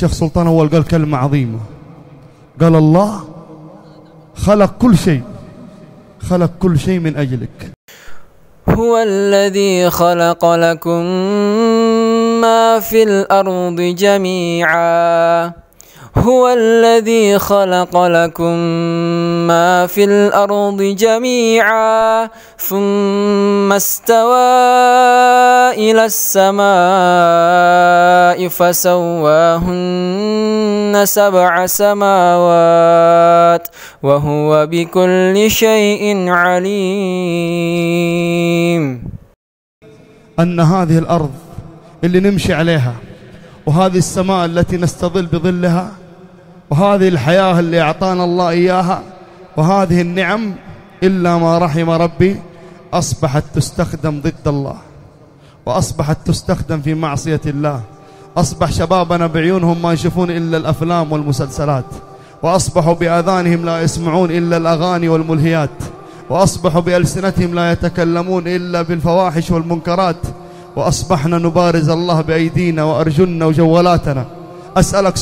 الشيخ سلطان أول قال كلمة عظيمة، قال الله خلق كل شيء، خلق كل شيء من أجلك. هو الذي خلق لكم ما في الأرض جميعا، هو الذي خلق لكم ما في الأرض جميعا ثم استوى إلى السماء فسواهن 7 سماوات وهو بكل شيء عليم. أن هذه الأرض اللي نمشي عليها، وهذه السماء التي نستظل بظلها، وهذه الحياة اللي أعطانا الله إياها، وهذه النعم إلا ما رحم ربي أصبحت تستخدم ضد الله، وأصبحت تستخدم في معصية الله. أصبح شبابنا بعيونهم ما يشوفون إلا الأفلام والمسلسلات، وأصبحوا بآذانهم لا يسمعون إلا الأغاني والملهيات، وأصبحوا بألسنتهم لا يتكلمون إلا بالفواحش والمنكرات، وأصبحنا نبارز الله بأيدينا وأرجلنا وجوالاتنا. أسألك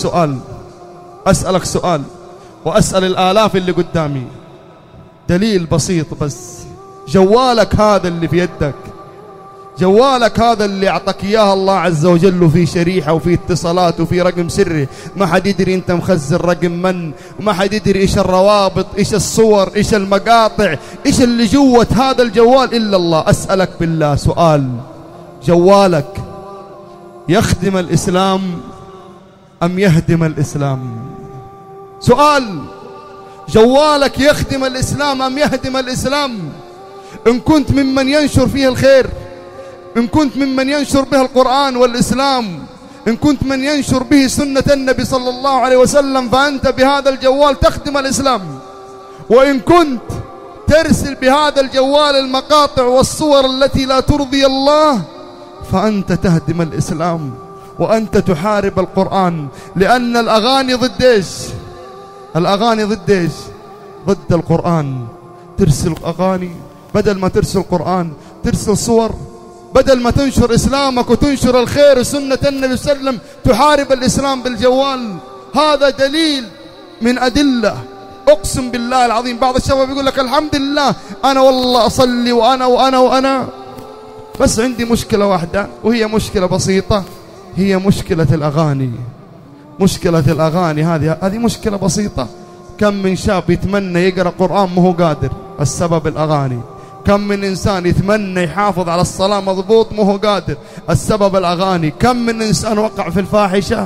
سؤال وأسأل الآلاف اللي قدامي، دليل بسيط بس، جوالك هذا اللي في يدك، جوالك هذا اللي أعطاك إياه الله عز وجل، وفي شريحة وفي اتصالات وفي رقم سري، ما حد يدري أنت مخزن رقم من، وما حد يدري إيش الروابط، إيش الصور، إيش المقاطع، إيش اللي جوة هذا الجوال إلا الله. أسألك بالله سؤال، جوالك يخدم الإسلام أم يهدم الإسلام؟ سؤال، جوالك يخدم الإسلام أم يهدم الإسلام؟ إن كنت ممن ينشر فيه الخير، إن كنت ممن ينشر به القرآن والإسلام، إن كنت من ينشر به سنة النبي صلى الله عليه وسلم، فأنت بهذا الجوال تخدم الإسلام. وإن كنت ترسل بهذا الجوال المقاطع والصور التي لا ترضي الله، فأنت تهدم الإسلام، وأنت تحارب القرآن. لأن الأغاني ضد إيش؟ الأغاني ضد إيش؟ ضد القرآن. ترسل أغاني بدل ما ترسل قرآن، ترسل صور، بدل ما تنشر إسلامك وتنشر الخير وسنة النبي صلى الله عليه وسلم، تحارب الإسلام بالجوال. هذا دليل من أدلة، أقسم بالله العظيم. بعض الشباب يقول لك الحمد لله أنا والله أصلي وأنا بس عندي مشكلة واحدة، وهي مشكلة بسيطة، هي مشكلة الأغاني. مشكلة الأغاني هذه مشكلة بسيطة. كم من شاب يتمنى يقرأ قرآن ما هو قادر، السبب الأغاني. كم من إنسان يتمنى يحافظ على الصلاة مضبوط ما هو قادر، السبب الأغاني. كم من إنسان وقع في الفاحشة،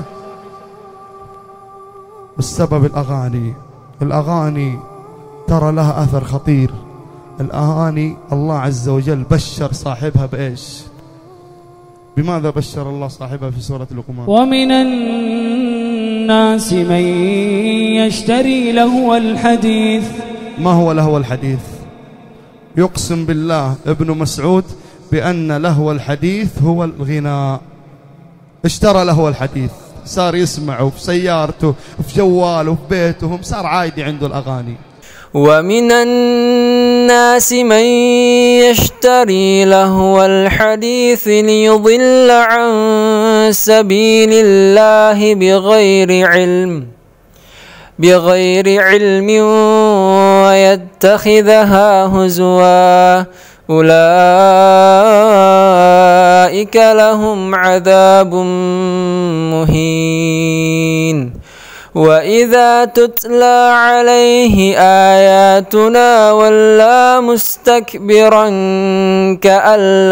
السبب الأغاني. الأغاني ترى لها أثر خطير. الأغاني الله عز وجل بشر صاحبها بإيش؟ بماذا بشر الله صاحبها في سورة لقمان؟ ومن الناس من يشتري لهو الحديث. ما هو لهو الحديث؟ يقسم بالله ابن مسعود بأن لهو الحديث هو الغناء. اشترى لهو الحديث، صار يسمعه في سيارته، في جواله، في بيته، صار عادي عنده الأغاني. ومن الناس من يشتري لهو الحديث ليضل عن سبيل الله بغير علم ويتخذها هزوا أولئك لهم عذاب مهين. وإذا تتلى عليه آياتنا ولى مستكبرا كأن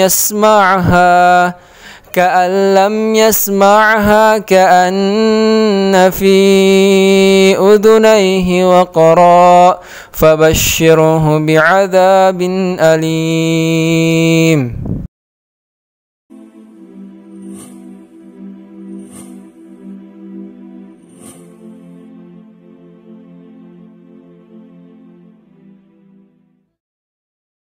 لم يسمعها كأن في أذنيه وقرا فبشره بعذاب أليم.